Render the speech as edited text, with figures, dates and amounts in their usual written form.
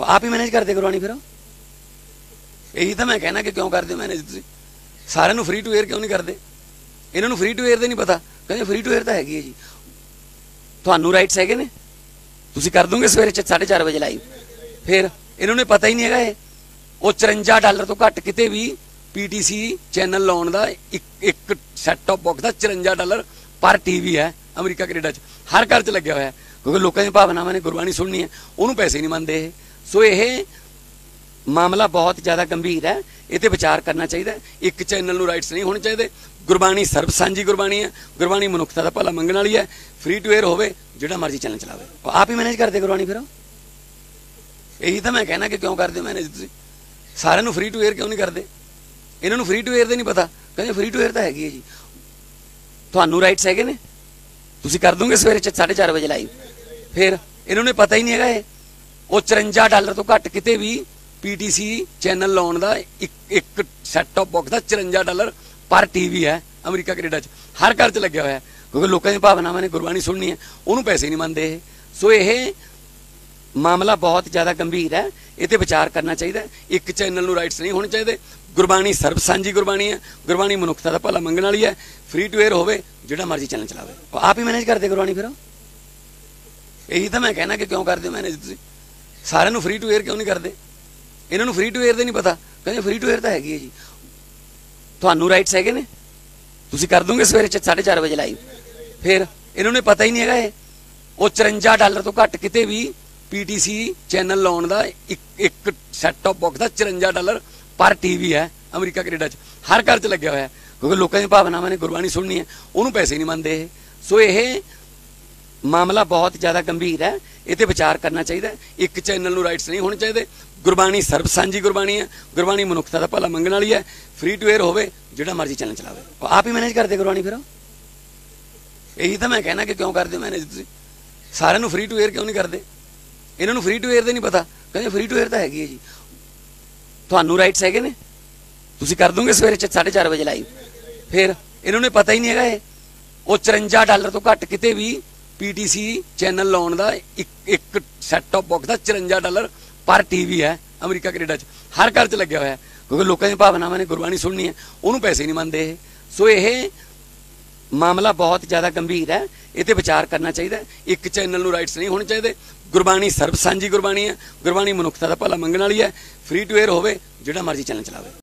आप ही मैनेज करते गुरबाणी फिर यही तो मैं कहना कि क्यों करते मैनेज तुसीं सारे नूं फ्री टू एयर क्यों नहीं करते इन्होंने फ्री टू एयर का नहीं पता कहते फ्री टू एयर तो हैगी है जी तुहानू राइट्स है ने तुसीं कर दोगे सवेरे 4:30 बजे लाइव फिर इन्होंने पता ही नहीं है वो $54 तो घट किते भी PTC चैनल लाने का एक सैट टॉप बॉक्स का $54 पर टीवी है अमरीका कनेडा हर घर च लग्या हुआ है क्योंकि लोगों की भावनावां ने गुरबाणी सुननी है उन्होंने पैसे नहीं मनते सो ये मामला बहुत ज़्यादा गंभीर है ये विचार करना चाहिए एक चैनल नूं राइट्स नहीं होने चाहिए गुरबाणी सर्ब सांझी गुरबाणी है गुरबाणी मनुखता का भला मंगण वाली है फ्री टू एयर होवे जिहड़ा मर्जी चैनल चलावे आप ही मैनेज करते गुरबाणी फिर यही तो मैं कहना कि क्यों करते मैनेज तुसीं सारे नूं फ्री टू एयर क्यों नहीं करते इन्होंने फ्री टू एयर का नहीं पता कहते फ्री टू एयर तो हैगी है जी तुहानू राइट्स है ने तुसीं कर दोगे सवेरे 4:30 बजे लाइव फिर इन्होंने पता ही नहीं है वो $54 तो घट किते भी PTC चैनल लाने का एक सैट टॉप बॉक्स का $54 पर टीवी है अमरीका कनेडा हर घर च लग्या हुआ है क्योंकि लोगों की भावनावां ने गुरबाणी सुननी है उन्होंने पैसे नहीं मनते सो ये मामला बहुत ज़्यादा गंभीर है ये विचार करना चाहिए एक चैनल नूं राइट्स नहीं होने चाहिए गुरबाणी सर्ब सांझी गुरबाणी है गुरबाणी मनुखता का भला मंगण वाली है फ्री टू एयर होवे जिहड़ा मर्जी चैनल चलावे आप ही मैनेज करते गुरबाणी फिर यही तो मैं कहना कि क्यों करते मैनेज तुसीं सारे नूं फ्री टू एयर क्यों नहीं करते इन्होंने फ्री टू एयर का नहीं पता कहते फ्री टू एयर तो हैगी है जी तुहानू राइट्स है ने तुसीं कर दोगे सवेरे 4:30 बजे लाइव फिर इन्होंने पता ही नहीं है वो $54 तो घट किते भी PTC चैनल लाने का एक सैट टॉप बॉक्स का $54 पर टीवी है अमरीका कनेडा हर घर च लग्या हुआ है क्योंकि लोगों की भावनावां ने गुरबाणी सुननी है उन्होंने पैसे नहीं मनते सो ये मामला बहुत ज़्यादा गंभीर है ये विचार करना चाहिए एक चैनल नूं राइट्स नहीं होने चाहिए गुरबाणी सर्ब सांझी गुरबाणी है गुरबाणी मनुखता का भला मंगण वाली है फ्री टू एयर होवे जिहड़ा मर्जी चैनल चलावे आप ही मैनेज करते गुरबाणी फिर यही तो मैं कहना कि क्यों करते मैनेज तुसीं सारे नूं फ्री टू एयर क्यों नहीं करते इन्होंने फ्री टू एयर का नहीं पता कहते फ्री टू एयर तो हैगी है जी तुहानू राइट्स है ने तुसीं कर दोगे सवेरे 4:30 बजे लाइव फिर इन्होंने पता ही नहीं है वो $54 तो घट किते भी PTC चैनल लाने का एक सैट टॉप बॉक्स का $54 पर टीवी है अमरीका कनेडा हर घर च लग्या हुआ है क्योंकि लोगों की भावनावां ने गुरबाणी सुननी है उन्होंने पैसे नहीं मनते सो ये मामला बहुत ज़्यादा गंभीर है ये विचार करना चाहिए एक चैनल नूं राइट्स नहीं होने चाहिए गुरबाणी सर्ब सांझी गुरबाणी है गुरबाणी मनुखता का भला मंगण वाली है फ्री टू एयर होवे जिहड़ा मर्जी चैनल चलावे।